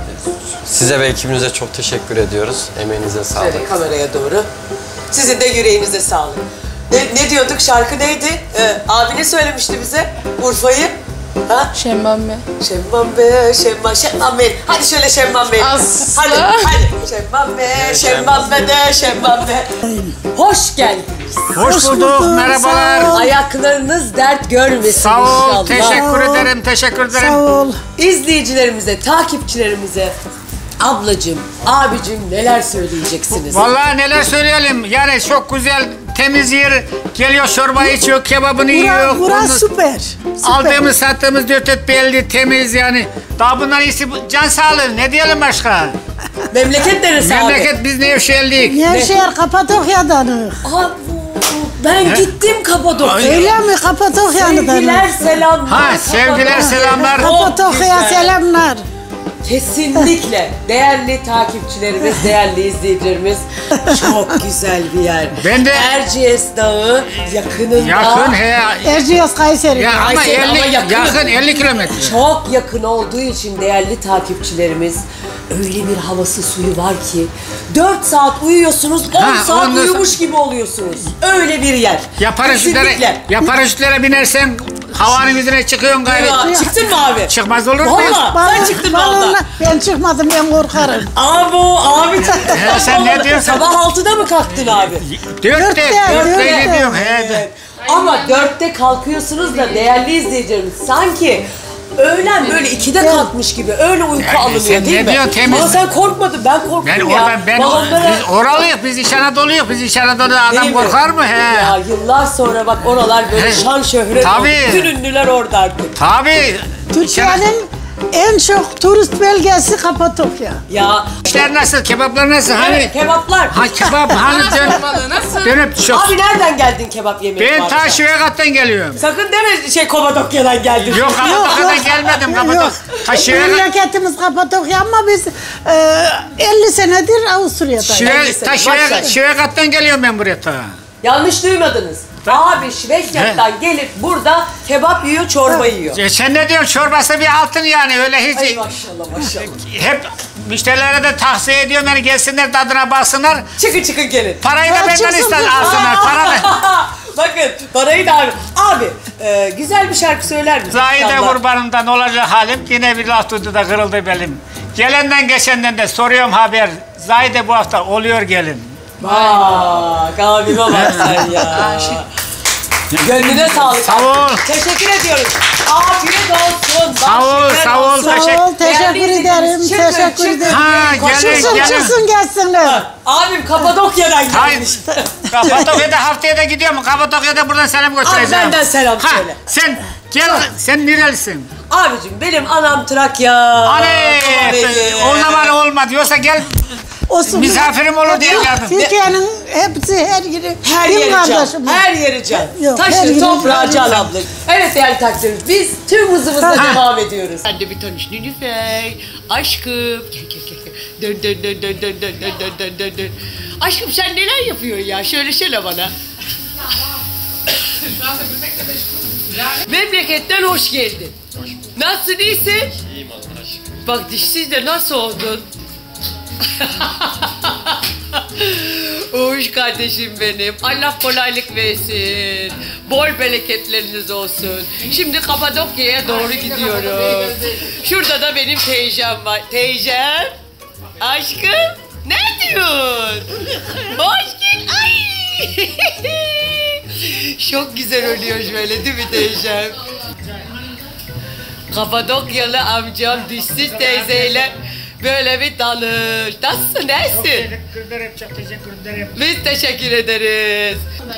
[SPEAKER 1] Size ve ekibinize çok teşekkür ediyoruz. Emeğinize sağlık.
[SPEAKER 2] Şöyle kameraya doğru. Sizin de yüreğinize sağlık. Ne, ne diyorduk? Şarkı neydi? Ee, abi ne söylemişti bize? Urfa'yı. Ha?
[SPEAKER 8] Şemban be.
[SPEAKER 2] Şemban be, şemban, şemban be. Hadi şöyle şemban be.
[SPEAKER 8] Asla.
[SPEAKER 2] Hadi, hadi. Şemban be, şemban be de, şemban be. Hoş geldiniz.
[SPEAKER 9] Hoş bulduk, merhabalar.
[SPEAKER 2] Ayaklarınız dert görmesin
[SPEAKER 9] Sağ ol,
[SPEAKER 2] inşallah.
[SPEAKER 9] teşekkür ederim, teşekkür ederim.
[SPEAKER 5] Sağ ol.
[SPEAKER 2] İzleyicilerimize, takipçilerimize, ablacığım, abicim neler söyleyeceksiniz?
[SPEAKER 9] Vallahi neler söyleyelim, yani çok güzel, temiz yer, geliyor çorba içiyor, kebabını yiyor.
[SPEAKER 5] Burası
[SPEAKER 9] Onu-
[SPEAKER 5] süper. süper.
[SPEAKER 9] Aldığımız, sattığımız dört et belli, temiz yani. Daha bundan iyisi bu- can sağlığı, ne diyelim başka?
[SPEAKER 2] Memleket neresi abi?
[SPEAKER 9] Memleket biz Nevşehirlik.
[SPEAKER 5] Nevşehir Kapadokya'dan.
[SPEAKER 2] Aa, ben gittim Kapadokya'ya.
[SPEAKER 5] Öyle mi? Kapadokya'dan.
[SPEAKER 2] Sevgiler, selamlar.
[SPEAKER 9] Ha, sevgiler, selamlar.
[SPEAKER 5] Kapadokya'ya selamlar.
[SPEAKER 2] Kesinlikle. Değerli takipçilerimiz, değerli izleyicilerimiz, çok güzel bir yer.
[SPEAKER 9] Ben de-
[SPEAKER 2] Erciyes Dağı yakınında.
[SPEAKER 9] Yakın he.
[SPEAKER 5] Erciyes Kayseri.
[SPEAKER 9] Ya ama
[SPEAKER 2] Kayseri ama
[SPEAKER 9] elli,
[SPEAKER 2] yakın.
[SPEAKER 9] yakın elli kilometre.
[SPEAKER 2] Çok yakın olduğu için değerli takipçilerimiz, öyle bir havası suyu var ki dört saat uyuyorsunuz, on
[SPEAKER 9] Ha,
[SPEAKER 2] saat
[SPEAKER 9] ondan
[SPEAKER 2] uyumuş gibi oluyorsunuz. Öyle bir yer.
[SPEAKER 9] Ya paraşütlere,
[SPEAKER 2] Kesinlikle.
[SPEAKER 9] ya paraşütlere binersen havanın yüzüne çıkıyorsun gayret.
[SPEAKER 2] Ya, çıktın mı abi?
[SPEAKER 9] Çıkmaz olur mu?
[SPEAKER 2] Valla sen çıktın mı
[SPEAKER 5] Vallahi
[SPEAKER 2] abla?
[SPEAKER 5] ben çıkmadım, ben korkarım.
[SPEAKER 2] Abi abi çıktın.
[SPEAKER 9] He, sen ne diyorsun?
[SPEAKER 2] Sabah altıda mı kalktın abi?
[SPEAKER 9] Dörtte,
[SPEAKER 5] Dörtte,
[SPEAKER 9] dörtte
[SPEAKER 5] dörtte.
[SPEAKER 9] ne diyorum? He,
[SPEAKER 2] Evet. Ama dörtte kalkıyorsunuz da değerli izleyicilerimiz sanki öğlen böyle ikide kalkmış gibi öyle uyku
[SPEAKER 9] Yani
[SPEAKER 2] alınıyor
[SPEAKER 9] sen
[SPEAKER 2] değil
[SPEAKER 9] ne
[SPEAKER 2] mi?
[SPEAKER 9] diyorsun, temiz
[SPEAKER 2] Ama
[SPEAKER 9] mi?
[SPEAKER 2] sen korkmadın, ben korktum
[SPEAKER 9] Ben
[SPEAKER 2] ya.
[SPEAKER 9] oradan ben
[SPEAKER 2] Balonlara-
[SPEAKER 9] biz oralıyız, biz İç Anadolu'yuz, biz İç Anadolu'da adam
[SPEAKER 2] Değil mi?
[SPEAKER 9] korkar mı he?
[SPEAKER 2] Ya yıllar sonra bak oralar böyle
[SPEAKER 9] He.
[SPEAKER 2] şan şöhret
[SPEAKER 9] Tabii.
[SPEAKER 2] oldu. Bütün ünlüler orada artık.
[SPEAKER 9] Tabii.
[SPEAKER 5] Türkiye'nin en çok turist belgesi Kapadokya.
[SPEAKER 2] Ya
[SPEAKER 9] İşler nasıl, kebaplar nasıl? Hani
[SPEAKER 2] evet, kebaplar.
[SPEAKER 9] ha kebap hani dön,
[SPEAKER 8] Nasıl?
[SPEAKER 9] dönüp çok.
[SPEAKER 2] Abi nereden geldin kebap yemeye?
[SPEAKER 9] Ben ta Şivekat'tan geliyorum.
[SPEAKER 2] Sakın deme şey Kapadokya'dan geldin.
[SPEAKER 9] Yok Kapadokya'dan gelmedim, Kapadokya. Ta Şivekat'tan.
[SPEAKER 5] Memleketimiz Kapadokya ama biz e, elli senedir Avusturya'dayız.
[SPEAKER 9] Şive, ta Şivekat'tan geliyorum ben buraya ta.
[SPEAKER 2] Yanlış duymadınız. Abi Şvekya'dan gelip burada kebap yiyor, çorba yiyor.
[SPEAKER 9] E, sen ne diyorsun? Çorbası bir altın yani öyle hiç.
[SPEAKER 2] Ay maşallah maşallah.
[SPEAKER 9] Hep müşterilere de tavsiye ediyorum yani gelsinler tadına baksınlar.
[SPEAKER 2] Çıkın çıkın gelin.
[SPEAKER 9] Parayı da benden ister alsınlar. Para da.
[SPEAKER 2] Bakın parayı da abi. Abi e, güzel bir şarkı söyler misin?
[SPEAKER 9] Zahide kurbanımdan olacak halim yine bir laf duydu da kırıldı belim. Gelenden geçenden de soruyorum haber. Zahide bu hafta oluyor gelin.
[SPEAKER 2] Bak abime bak sen ya. Gönlüne sağlık.
[SPEAKER 9] Sağ ol.
[SPEAKER 2] Teşekkür ediyoruz. Afiyet olsun.
[SPEAKER 9] Sağ ol, sağ ol.
[SPEAKER 5] Sağ ol, teşekkür ederim, teşekkür ederim.
[SPEAKER 9] Ha, gelin,
[SPEAKER 5] Çıksın,
[SPEAKER 9] gelin.
[SPEAKER 5] çıksın gelsinler.
[SPEAKER 2] Abim Kapadokya'dan
[SPEAKER 9] Hayır.
[SPEAKER 2] gelmiş.
[SPEAKER 9] Kapadokya'da haftaya da gidiyorum. Kapadokya'da buradan selam götüreceğim.
[SPEAKER 2] Abi benden selam
[SPEAKER 9] ha,
[SPEAKER 2] söyle.
[SPEAKER 9] Sen gel, sen nerelisin?
[SPEAKER 2] Abicim benim anam Trakya.
[SPEAKER 9] Anne, o zaman olmadı. Yoksa gel
[SPEAKER 5] Olsun.
[SPEAKER 9] misafirim olur diye geldim.
[SPEAKER 5] Türkiye'nin hepsi her yeri.
[SPEAKER 2] Her
[SPEAKER 5] Kim
[SPEAKER 2] yeri can.
[SPEAKER 5] kardeşim?
[SPEAKER 2] Her yeri can.
[SPEAKER 5] Yok, her
[SPEAKER 2] Taşı
[SPEAKER 5] yeri
[SPEAKER 2] toprağı
[SPEAKER 5] can.
[SPEAKER 2] can abla. Evet değerli takdirimiz. Biz tüm hızımızla devam ediyoruz.
[SPEAKER 10] Ben de bir tanış Nilüfer. Aşkım. Gel gel gel. Dön dön dön dön dön dön dön dön dön dön dön. Aşkım sen neler yapıyorsun ya? Söylesene bana. Memleketten hoş geldin. Nasılsın, iyisin? İyiyim Allah aşkına. Bak dişsiz de nasıl oldun? Uğuş kardeşim benim. Allah kolaylık versin. Bol bereketleriniz olsun. Şimdi Kapadokya'ya doğru gidiyorum. Şurada da benim teyzem var. Teyzem. Aşkım. Ne diyorsun? Hoş geldin. Ay. Çok güzel oluyor şöyle değil mi teyzem? Kapadokyalı amcam dişsiz teyzeyle böyle bir tanış. Nasılsın, nesin? Biz teşekkür ederiz.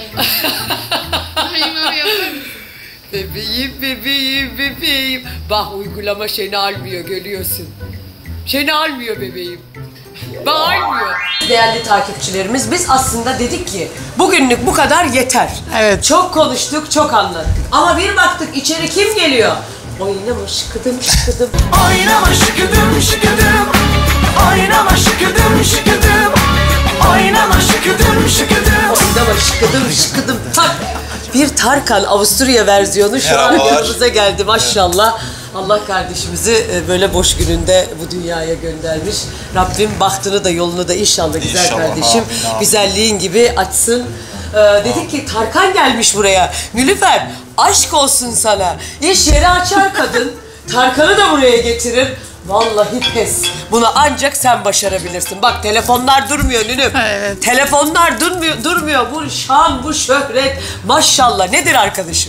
[SPEAKER 10] Bebeğim, bebeğim, bebeğim. Bak uygulama seni almıyor, görüyorsun. Seni almıyor bebeğim. Bak almıyor.
[SPEAKER 2] Değerli takipçilerimiz biz aslında dedik ki bugünlük bu kadar yeter.
[SPEAKER 4] Evet.
[SPEAKER 2] Çok konuştuk, çok anlattık. Ama bir baktık içeri kim geliyor? Oynama şıkıdım şıkıdım.
[SPEAKER 11] Oynama şıkıdım şıkıdım. Oynama şıkıdım şıkıdım. Oynama şıkıdım şıkıdım.
[SPEAKER 2] Oynama şıkıdım şıkıdım. Tak. Bir Tarkan Avusturya versiyonu şu an yanımıza geldi maşallah. Allah kardeşimizi böyle boş gününde bu dünyaya göndermiş. Rabbim bahtını da yolunu da inşallah güzel
[SPEAKER 12] İnşallah,
[SPEAKER 2] kardeşim
[SPEAKER 12] amin, amin.
[SPEAKER 2] güzelliğin gibi açsın. Ee, dedik ki Tarkan gelmiş buraya. Nilüfer aşk olsun sana. İş yeri açar kadın. Tarkan'ı da buraya getirir. Vallahi pes. Bunu ancak sen başarabilirsin. Bak telefonlar durmuyor Nünüm.
[SPEAKER 4] Evet.
[SPEAKER 2] Telefonlar durmuyor, durmuyor. Bu şan, bu şöhret. Maşallah. Nedir arkadaşım?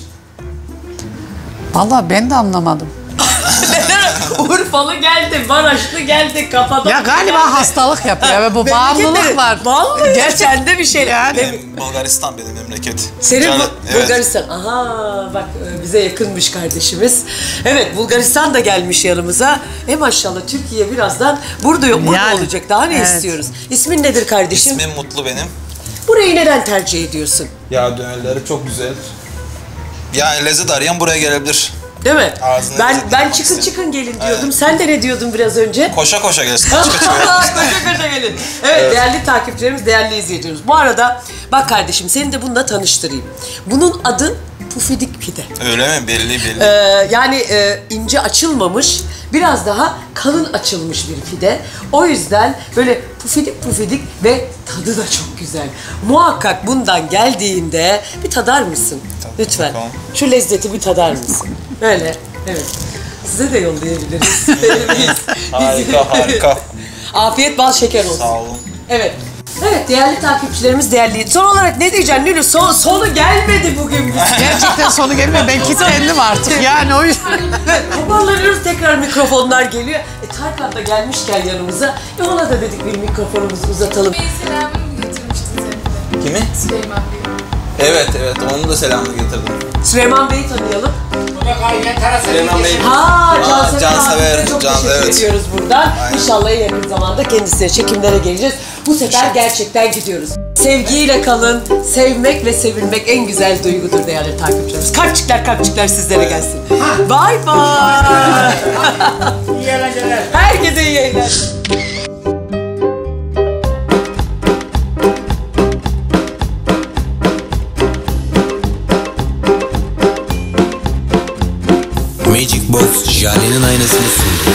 [SPEAKER 4] Vallahi ben de anlamadım.
[SPEAKER 2] Urfalı geldi, Maraşlı geldi, Kapadokya
[SPEAKER 4] Ya galiba
[SPEAKER 2] geldi.
[SPEAKER 4] hastalık yapıyor ve bu
[SPEAKER 2] Memleketleri-
[SPEAKER 4] bağımlılık var.
[SPEAKER 2] Vallahi
[SPEAKER 4] Gerçekten
[SPEAKER 2] de bir şey.
[SPEAKER 4] Yani.
[SPEAKER 12] Benim Bulgaristan benim memleket.
[SPEAKER 2] Senin
[SPEAKER 12] Canı-
[SPEAKER 2] bu,
[SPEAKER 12] evet.
[SPEAKER 2] Bulgaristan. Aha bak e, bize yakınmış kardeşimiz. Evet Bulgaristan da gelmiş yanımıza. E maşallah Türkiye birazdan burada yok, burada
[SPEAKER 4] Yani,
[SPEAKER 2] olacak. Daha ne
[SPEAKER 4] evet.
[SPEAKER 2] istiyoruz? İsmin nedir kardeşim?
[SPEAKER 12] İsmim Mutlu benim.
[SPEAKER 2] Burayı neden tercih ediyorsun?
[SPEAKER 13] Ya dönerleri çok güzel.
[SPEAKER 12] Ya lezzet arayan buraya gelebilir.
[SPEAKER 2] Değil mi?
[SPEAKER 12] Ağzına
[SPEAKER 2] Ben
[SPEAKER 12] lezzet
[SPEAKER 2] ben
[SPEAKER 12] yapmak
[SPEAKER 2] çıkın
[SPEAKER 12] istedim.
[SPEAKER 2] çıkın gelin diyordum. Sen de ne diyordun biraz önce?
[SPEAKER 12] Koşa koşa gelsin.
[SPEAKER 2] koşa koşa gelin. Evet, değerli takipçilerimiz, değerli izleyicilerimiz. Bu arada bak kardeşim seni de bununla tanıştırayım. Bunun adı Pufidik Pide.
[SPEAKER 12] Öyle mi? Belli belli.
[SPEAKER 2] Ee, yani e, ince açılmamış, biraz daha kalın açılmış bir pide. O yüzden böyle pufidik pufidik ve tadı da çok güzel. Muhakkak bundan geldiğinde bir tadar mısın? Lütfen.
[SPEAKER 12] Tamam.
[SPEAKER 2] Şu lezzeti bir tadar mısın? Böyle. Evet. Size de yollayabiliriz. Biz-
[SPEAKER 12] Harika harika.
[SPEAKER 2] Afiyet bal şeker olsun.
[SPEAKER 12] Sağ olun.
[SPEAKER 2] Evet. Evet değerli takipçilerimiz, değerli. Son olarak ne diyeceksin Nülü? Son, sonu gelmedi bugün.
[SPEAKER 4] Gerçekten sonu gelmiyor. Ben kilitlendim artık. Yani o yüzden.
[SPEAKER 2] Evet, toparlanıyoruz, tekrar mikrofonlar geliyor. E Tarkan da gelmişken yanımıza, e ona da dedik bir mikrofonumuzu uzatalım.
[SPEAKER 8] Selamını götürmüştü seni de.
[SPEAKER 13] Kimi?
[SPEAKER 8] Süleyman Bey.
[SPEAKER 13] Evet evet onun da selamını getirdim.
[SPEAKER 2] Süleyman Bey'i tanıyalım.
[SPEAKER 13] Süleyman Bey.
[SPEAKER 2] Ha, Cansever,
[SPEAKER 12] Cansever,
[SPEAKER 2] abimize çok
[SPEAKER 12] Can-
[SPEAKER 2] teşekkür
[SPEAKER 12] evet.
[SPEAKER 2] ediyoruz buradan.
[SPEAKER 12] Aynen.
[SPEAKER 2] İnşallah en yakın zamanda kendisine çekimlere geleceğiz. Bu sefer gerçekten gidiyoruz. Sevgiyle kalın, sevmek ve sevilmek en güzel duygudur değerli takipçilerimiz. Kalpçikler kalpçikler sizlere gelsin. Bye bye.
[SPEAKER 9] İyi eğlenceler.
[SPEAKER 2] Herkese iyi eğlenceler.
[SPEAKER 14] aynasını sundu.